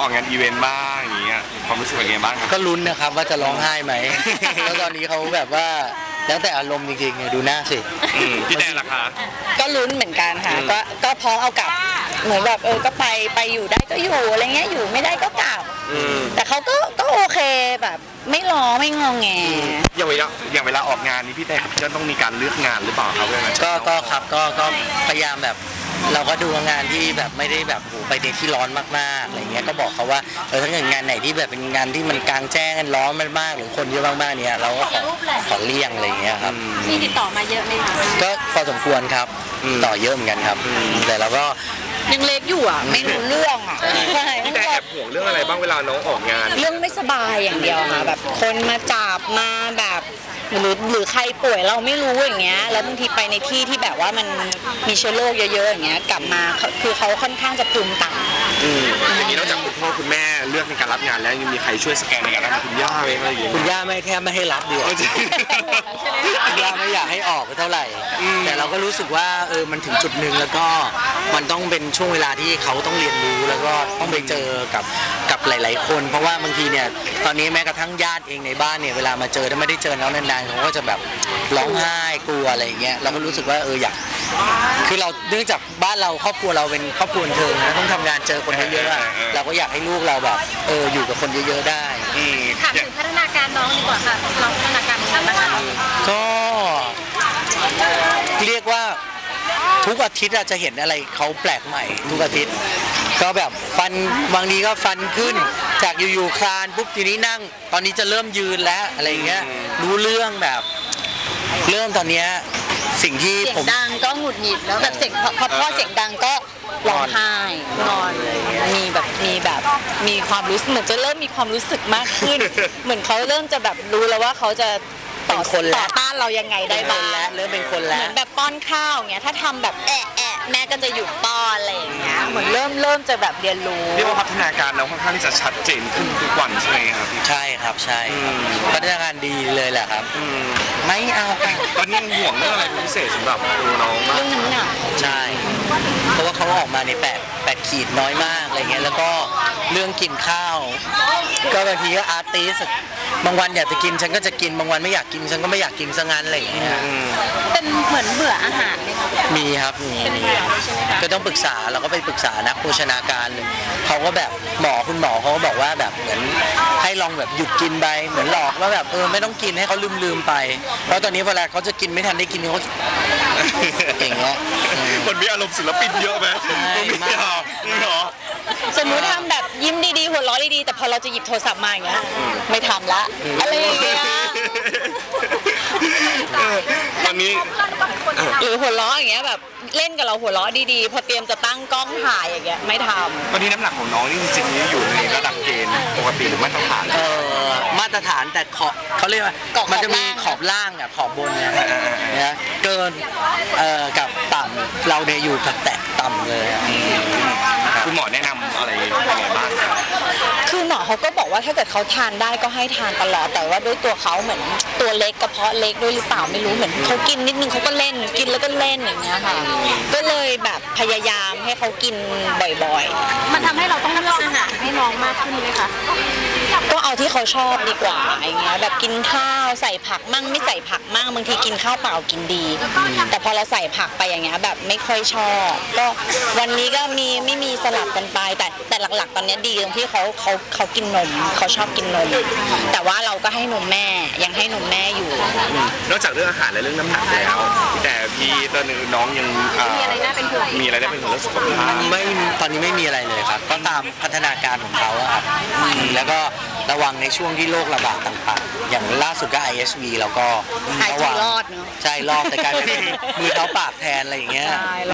อกงานอีเวนต์บ้างอย่างเงี้ยความรู้สึกเป็นไงบ้างครับก็ลุ้นนะครับว่าจะร้องไห้ไหม แล้วตอนนี้เขาแบบว่าแล้วแต่อารมณ์จริงๆเนี่ยดูหน้าสิพี่แดนล่ะคะก็ลุ้นเหมือนกันค่ะก็พร้อมเอากลับเหมือนแบบก็ไปอยู่ได้ก็อยู่อะไรเงี้ยอยู่ไม่ได้ก็กลับแต่เขาก็โอเคแบบไม่ร้องไม่งอแงอย่างเวลาออกงานนี้พี่แดนจะต้องมีการเลือกงานหรือเปล่าครับก็ครับก็พยายามแบบเราก็ดูงานที่แบบไม่ได้แบบไปในที่ร้อนมากๆอะไรเงี้ยก็บอกเขาว่าถ้าเกิดงานไหนที่แบบเป็นงานที่มันกลางแจ้งร้อนมากๆหรือคนเยอะมากๆเนี่ยเราก็ขอเลี่ยงอะไรเงี้ยครับมีติดต่อมาเยอะไหมคะก็พอสมควรครับต่อเยอะเหมือนกันครับแต่เราก็ยังเล็กอยู่อ่ะไม่รู้เรื่องอ่ะใช่พี่แดนแอบห่วงเรื่องอะไรบ้างเวลาน้องออกงานเรื่องไม่สบายอย่างเดียวค่ะแบบคนมาจับมาแบบหรือใครป่วยเราไม่รู้อย่างเงี้ยแล้วบางทีไปในที่ที่แบบว่ามันมีเชื้อโรคเยอะๆอย่างเงี้ยกลับมาคือเขาค่อนข้างจะภูมิต่ำอย่างนี้นอกจากคุณพ่อคุณแม่เลือกในการรับงานแล้วยังมีใครช่วยสแกนในการรับคุณย่าไหมอะไรอย่างเงี้ยคุณย่าไม่แทบไม่ให้รับเดียวคุณย่าไม่อยากให้ออกเท่าไหร่แต่เราก็รู้สึกว่ามันถึงจุดหนึ่งแล้วก็มันต้องเป็นช่วงเวลาที่เขาต้องเรียนรู้แล้วก็ต้องไปเจอกับหลายๆคนเพราะว่าบางทีเนี่ยตอนนี้แม้กระทั่งญาติเองในบ้านเนี่ยเวลามาเจอถ้าไม่ได้เจอน้องนานๆเขาก็จะแบบร้องไห้กลัวอะไรอย่างเงี้ยเราก็รู้สึกว่าอยากคือเราเนื่องจากบ้านเราครอบครัวเราเป็นครอบครัวเทิงต้องทำงานเจอคนเยอะๆเราก็อยากให้ลูกเราแบบอยู่กับคนเยอะๆได้ถามถึงพัฒนาการน้องดีกว่าค่ะน้องพัฒนาการของน้องก็เรียกว่าทุกอาทิตย์จะเห็นอะไรเขาแปลกใหม่ทุกอาทิตย์ก็แบบฟันบางทีก็ฟันขึ้นจากอยู่ๆคลานปุ๊บทีนี้นั่งตอนนี้จะเริ่มยืนแล้วอะไรเงี้ยรู้เรื่องแบบเริ่มตอนนี้สิ่งที่เสียงดังก็หงุดหงิดแล้วแบบเสียงพอพ่อเสียงดังก็ร้องไห้นอนเลยมีความรู้สึกเหมือนจะเริ่มมีความรู้สึกมากขึ้นเหมือนเขาเริ่มจะแบบรู้แล้วว่าเขาจะต่อต้านเรายังไงได้บ้างเริ่มเป็นคนแล้วเหมือนแบบป้อนข้าวอย่างเงี้ยถ้าทำแบบแอะแม่ก็จะหยุดป้อนอะไรอย่างเงี้ยเหมือนเริ่มจะแบบเรียนรู้เรียกว่าพัฒนาการเราค่อนข้างที่จะชัดเจนขึ้นทุกวันใช่ไหมครับใช่ครับใช่พัฒนาการดีเลยแหละครับไม่เอาค่ะตอนนี้ห่วงเรื่องอะไรเป็นพิเศษสำหรับตัวน้องมากเรื่องน้ำหนักใช่เพราะว่าเขาออกมาใน8ขีดน้อยมากอะไรเงี้ยแล้วก็เรื่องกินข้าวก็บางทีก็อาร์ติสบางวันอยากจะกินฉันก็จะกินบางวันไม่อยากกินฉันก็ไม่อยากกินซะงั้นอะไรอย่างเงี้ยเป็นเหมือนเบื่ออาหารไหมคะมีครับมีก็ต้องปรึกษาเราก็ไปปรึกษานักโภชนาการเลยเขาก็แบบคุณหมอเขาก็บอกว่าแบบเหมือนให้ลองแบบหยุดกินไปเหมือนหลอกว่าแบบไม่ต้องกินให้เขาลืมไปเพราะตอนนี้เวลาเขาจะกินไม่ทันได้กินเขาเก่งแล้วมันมีอารมณ์ศิลปินเยอะไหมไม่หรอสมมุติทำแบบยิ้มดีๆหัวเราะดีๆแต่พอเราจะหยิบโทรศัพท์มาอย่างเงี้ยไม่ทำละอะไรอย่างเงี้ยตอนนี้หรือหัวเราะอย่างเงี้ยแบบเล่นกับเราหัวเราะดีๆพอเตรียมจะตั้งกล้องถ่ายอย่างเงี้ยไม่ทำตอนนี้น้ำหนักของน้องนี่จริงๆอยู่ในระดับเกณฑ์ปกติหรือมาตรฐานมาตรฐานแต่เขาเรียกว่ามันจะมีขอบล่างกับขอบบนเนี่ยเกินกับต่ำเราเนี่ยอยู่กับแตะต่ำเลยคุณหมอแนะนำอะไรยังไงบ้างคือหมอเขาก็บอกว่าถ้าเกิดเขาทานได้ก็ให้ทานตลอดแต่ว่าด้วยตัวเขาเหมือนตัวเล็กกระเพาะเล็กด้วยหรือเปล่าไม่รู้เหมือนเขากินนิดนึงเขาก็เล่นกินแล้วก็เล่นอย่างเงี้ยค่ะก็เลยแบบพยายามให้เขากินบ่อยๆมันทำให้เราต้องเลือกอาหารให้น้องมากขึ้นไหมคะก็เอาที่เขาชอบดีกว่าอย่างเงี้ยแบบกินข้าวใส่ผักมั่งไม่ใส่ผักมั่งบางทีกินข้าวเปล่ากินดีแต่พอเราใส่ผักไปอย่างเงี้ยแบบไม่ค่อยชอบก็วันนี้ก็ไม่มีสลับกันไปแต่หลักๆตอนนี้ดีตรงที่เขากินนมเขาชอบกินนมแต่ว่าเราก็ให้นมแม่ยังให้นมแม่อยู่นอกจากเรื่องอาหารและเรื่องน้ำหนักแล้วแต่พี่ตอนนี้น้องยังมีอะไรน่าเป็นห่วงเรื่องสุขภาพไม่ตอนนี้ไม่มีอะไรเลยครับก็ตามพัฒนาการของเขาครับแล้วก็ระวังในช่วงที่โรคระบาดต่างๆอย่างล่าสุดก็ ISV เราก็ระวังรอดเนาะใช่รอดแต่กลายเป็นมือเท้าปากแทนอะไรอย่างเงี้ย